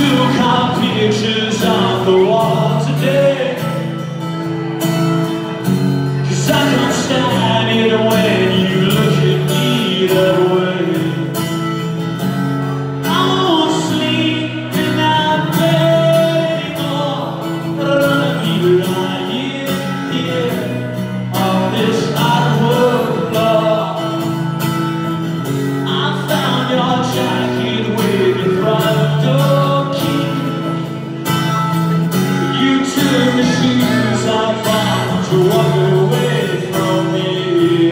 took our pictures off the wall today, 'cause I can't stand it when you look at me that way. I won't sleep in that bed anymore. I'll be lying here on this hardwood floor. I found your jacket with your front door key. You took the shoes I found to walk away from me.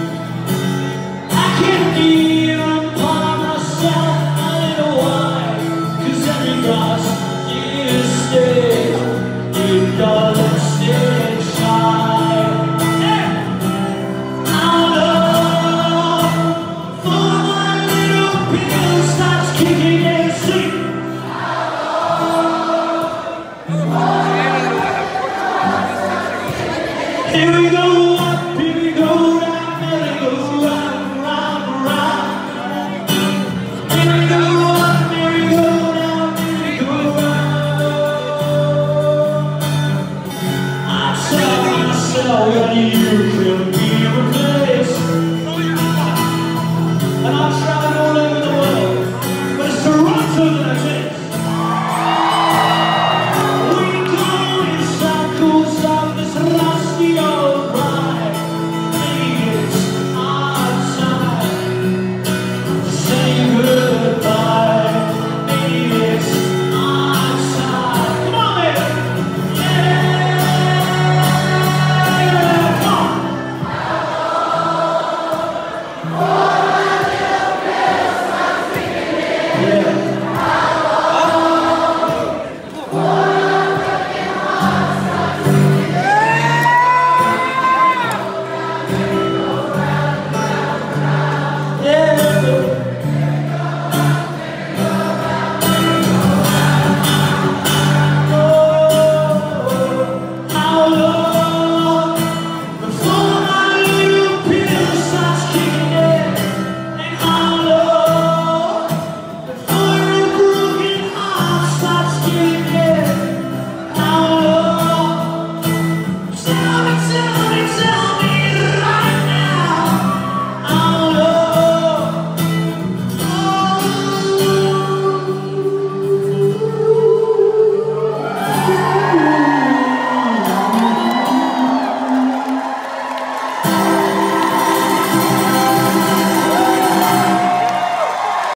I can't even find myself a little while, 'cause every glass you stay, you don't stay shy. I love for my little pill starts kicking in sleep. Here we go up, here we go down, here we go round, round, round. Here we go.